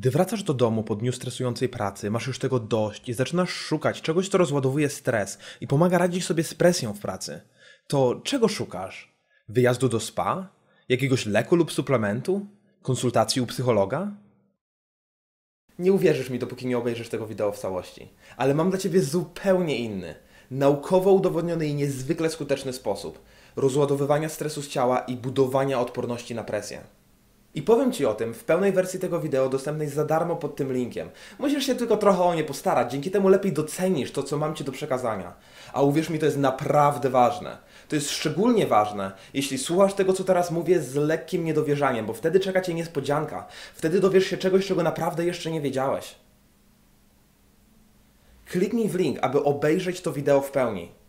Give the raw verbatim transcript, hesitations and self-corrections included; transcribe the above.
Gdy wracasz do domu po dniu stresującej pracy, masz już tego dość i zaczynasz szukać czegoś, co rozładowuje stres i pomaga radzić sobie z presją w pracy, to czego szukasz? Wyjazdu do spa? Jakiegoś leku lub suplementu? Konsultacji u psychologa? Nie uwierzysz mi, dopóki nie obejrzysz tego wideo w całości. Ale mam dla Ciebie zupełnie inny, naukowo udowodniony i niezwykle skuteczny sposób rozładowywania stresu z ciała i budowania odporności na presję. I powiem Ci o tym w pełnej wersji tego wideo dostępnej za darmo pod tym linkiem. Musisz się tylko trochę o nie postarać, dzięki temu lepiej docenisz to, co mam Ci do przekazania. A uwierz mi, to jest naprawdę ważne. To jest szczególnie ważne, jeśli słuchasz tego, co teraz mówię, z lekkim niedowierzaniem, bo wtedy czeka Cię niespodzianka. Wtedy dowiesz się czegoś, czego naprawdę jeszcze nie wiedziałeś. Kliknij w link, aby obejrzeć to wideo w pełni.